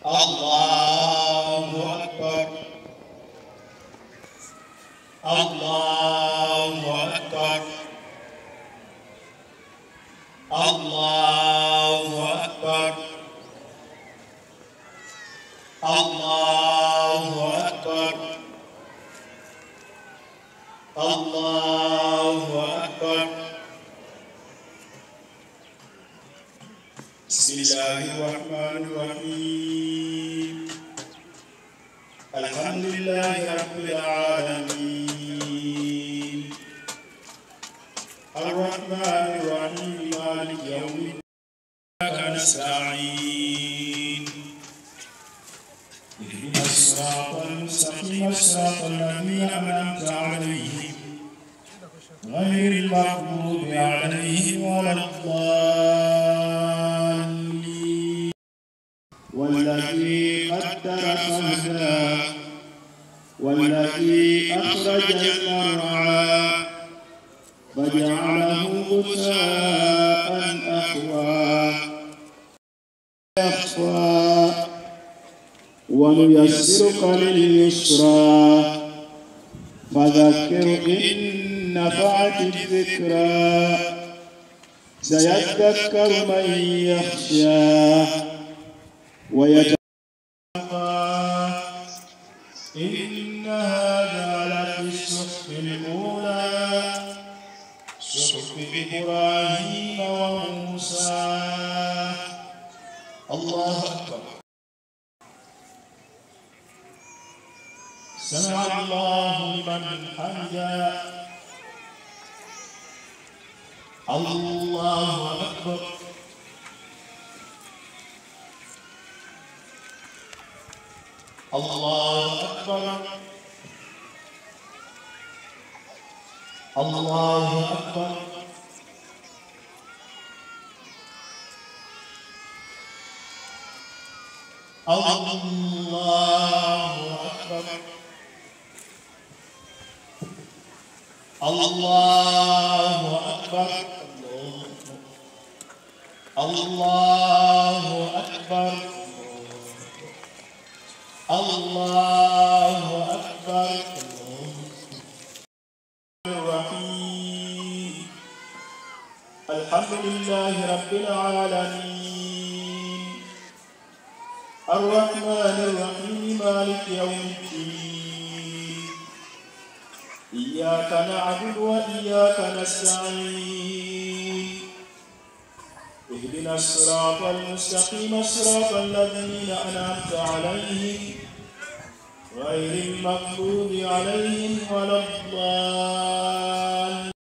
الله أكبر الله أكبر الله أكبر الله أكبر الله أكبر بسم الله الرحمن الرحيم الحمد لله رب العالمين الرحمن الرحيم مالك يوم الدين إياك نستعين اهدنا الصراط المستقيم صراط الذين أنعمت عليهم غير المغضوب عليهم ولا الضالين والذي قدر فهدى والذي أخرج المرعى فجعله غثاء أحوى يخفى ونيسرك لليسرى فذكر إن نفعت الذكرى سيذكر من يخشى ويتقى إن هذا لفي الصحف الأولى صحف إبراهيم وموسى الله أكبر سمع الله لمن حمده الله أكبر الله أكبر الله أكبر الله أكبر الله أكبر الله أكبر الله أكبر الرحيم الحمد لله رب العالمين الرحمن الرحيم مالك يوم الدين إياك نعبد وإياك نستعين اهدنا الصراط المستقيم صراط الذين أنعمت عليهم غير المغضوب عليهم ولا الضالين.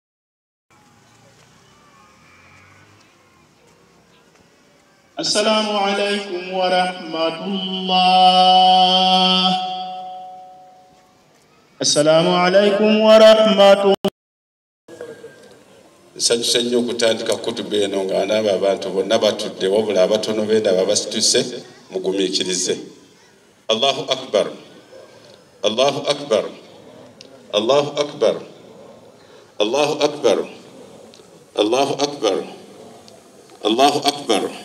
السلام عليكم ورحمة الله. السلام عليكم ورحمة الله. Sanyo kutandika kutubu eno nga anaba abantu bonna batudde wabula abatono b'endaba basituse mugumiikirize. Allahu akbar, Allahu akbar, Allahu akbar, Allahu akbar, Allahu akbar, Allahu akbar.